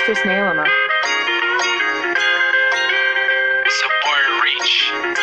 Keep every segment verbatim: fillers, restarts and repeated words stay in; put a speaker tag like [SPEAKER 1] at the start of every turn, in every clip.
[SPEAKER 1] Mister Snail him up.
[SPEAKER 2] Support reach.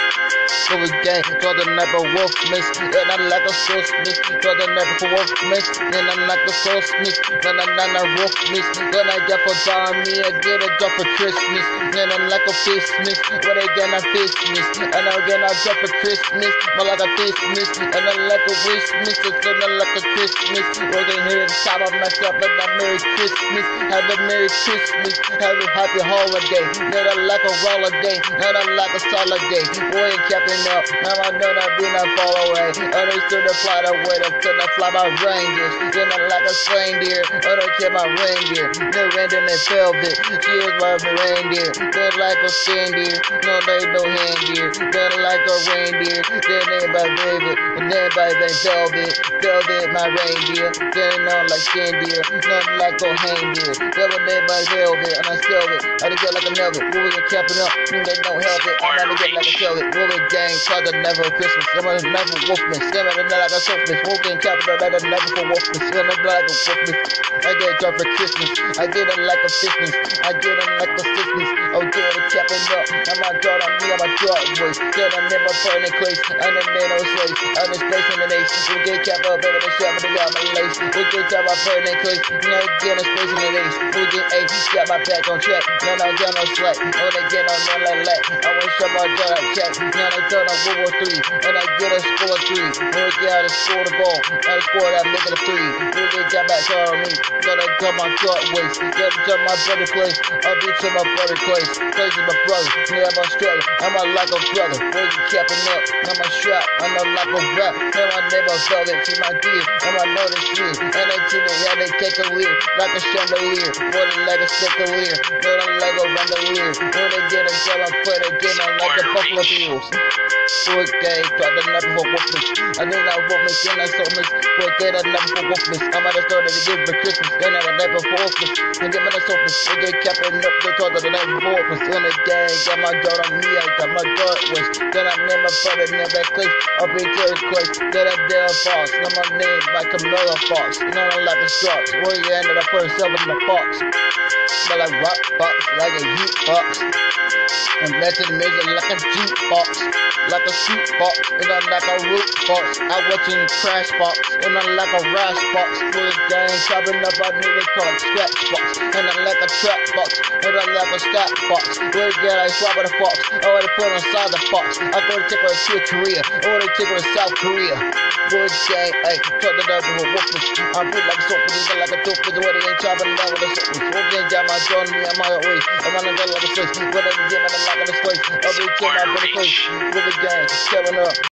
[SPEAKER 3] Go again, draw the knife of wolf miss, then I like a sauce miss, draw the knife of wolf miss, then I like a sauce miss, then I like a wolf miss, then I get for John me, I get a drop for Christmas, then I like a fish miss, what I get a fish miss, and I get a drop for Christmas, more like a fish miss, and I like a wish miss, then I like a Christmas, working here at the top of myself, and I Merry Christmas, have a Merry Christmas, have a happy holiday, then I like a holiday, then I like a solid day, boy, Captain. Now I know that be not far away. Understood the fly the way to turn the fly my reindeer. Then I like a reindeer. I don't care my reindeer. The reindeer they velvet. She is my reindeer. Then like a reindeer. No, they no hand deer. Then like a reindeer. Then they by velvet. And then by they velvet. Velvet my reindeer. Then on like reindeer. Not like a reindeer. Velvet made by velvet. And I sell it. I get like a velvet. We get capping up. They don't help it. I gotta get like a velvet. We get try to never Christmas, some of the never wolfman, some of the like a softness, walking capital like a never for wolfman, some of the like a wolfman. I get a drop for Christmas, I get it like a fitness, I get it like a sickness, oh get it capping up, I'm my daughter, me, I'm my driveway, then I never burn in place, and then they don't say, I'm just placing the nation, we get cap up, baby, the shop, they got my lace, we get job, I burn in place, now get a space in the lace, we get eight, got my back on track, now I got no slack, oh they get on there like that, I want to show my daughter check, now I turn on World War Three, and I get a score three. We'll get out and score the ball. I score that, make it a three. We'll get got back on me. Gotta jump my short waist. Gotta jump my brother place. I'll be to my brother place. Place is my brother. Yeah, I'm a struggle. I'm a like a brother. Where's you capping up? I'm a strap. I'm a like a rap. And my neighbor velvet. See my dear. And I know this shit. And they see me. Yeah, they take a leer. Like a chandelier. More than like a stickalier. More than like a bandolier. When they get a job, I put it in like the Buffalo Bills. Okay, try to never for wolfness. I did not wolfness, then I saw miss. But get a never for wolfness. I'm at a store to give for Christmas, then I never for wolfness. And get my softness, we get capping up the top of the never for wolfness. On the gang, got my daughter on me, I got my daughter with. Then I never put it near that cliff. I'll be Jerry's place. Then I did a fox. Now my name by Camilla Fox. And I like a shark. Where you ended up for yourself in the fox. But like rock box, like a youth box. And back to the music like a jukebox, like a shoot box, and I'm like a root box. I watching crash box, and I'm like a rash box. Full of gang chopping up, I need it called scratch box. And I'm like a trap box, and I'm like a stack box. Where get I swap with a fox, I already put inside the box. I go to take her to Korea, I want to take her to South Korea. Good gang, ayy, cut it up with a whoopers. I'm put like a soap, but like a dope, but what it ain't chopping down with a soap. Whoop ain't got my gun, me, I'm my way. I'm on the gun like a switch, but I'm getting like in this place, I'll be to my better place. With the gang, coming up,